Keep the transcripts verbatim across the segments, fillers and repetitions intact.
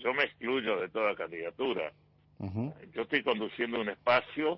yo me excluyo de toda candidatura. Uh-huh. Yo estoy conduciendo un espacio,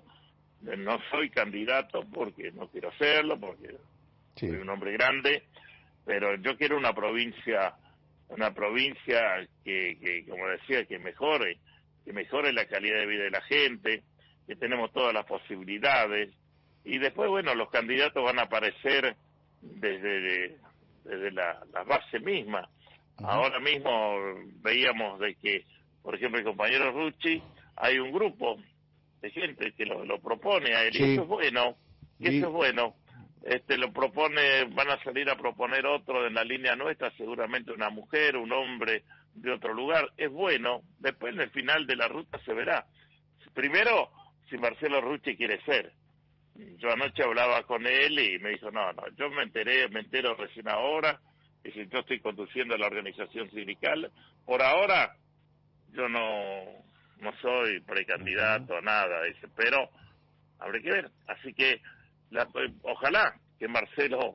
no soy candidato porque no quiero serlo, porque sí. soy un hombre grande, pero yo quiero una provincia, una provincia que, que, como decía, que mejore, que mejore la calidad de vida de la gente, que tenemos todas las posibilidades, y después, bueno, los candidatos van a aparecer desde, de, desde la, la base misma. Uh-huh. Ahora mismo veíamos de que, por ejemplo, el compañero Rucci, hay un grupo de gente que lo, lo propone a él, sí. Y eso es bueno, y, y eso es bueno. Este lo propone, van a salir a proponer otro en la línea nuestra, seguramente una mujer, un hombre de otro lugar, es bueno. Después en el final de la ruta se verá. Primero, si Marcelo Rucci quiere ser. Yo anoche hablaba con él y me dijo, no, no, yo me enteré, me entero recién ahora, y si yo estoy conduciendo la organización sindical, por ahora yo no, no soy precandidato a nada, dice, pero habrá que ver. Así que la, ojalá que Marcelo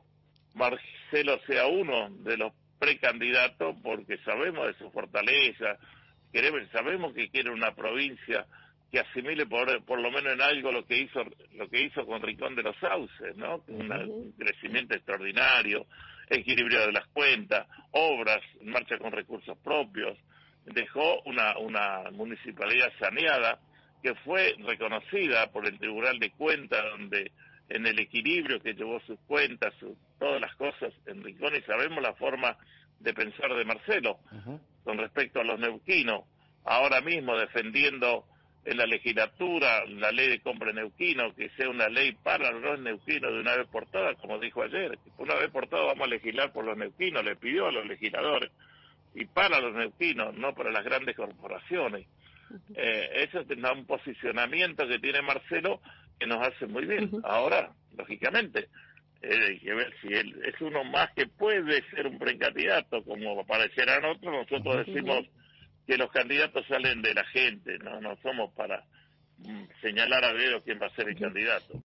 Marcelo sea uno de los precandidatos, porque sabemos de su fortaleza, queremos, sabemos que quiere una provincia que asimile por, por lo menos en algo lo que hizo lo que hizo con Rincón de los Sauces, ¿no? Una, un crecimiento extraordinario, equilibrio de las cuentas, obras en marcha con recursos propios, dejó una, una municipalidad saneada que fue reconocida por el Tribunal de Cuentas, donde en el equilibrio que llevó sus cuentas, sus, todas las cosas en Rincón, y sabemos la forma de pensar de Marcelo uh-huh. con respecto a los neuquinos, ahora mismo defendiendo en la legislatura la ley de compra de neuquinos, que sea una ley para los neuquinos de una vez por todas, como dijo ayer, una vez por todas vamos a legislar por los neuquinos, le pidió a los legisladores, y para los neuquinos, no para las grandes corporaciones. Eh, eso es un posicionamiento que tiene Marcelo que nos hace muy bien. Uh-huh. Ahora, lógicamente, eh, hay que ver si él es uno más que puede ser un precandidato, como aparecerán otros. Nosotros uh-huh. decimos que los candidatos salen de la gente, no no somos para mm, señalar a dedo quién va a ser el uh-huh. candidato.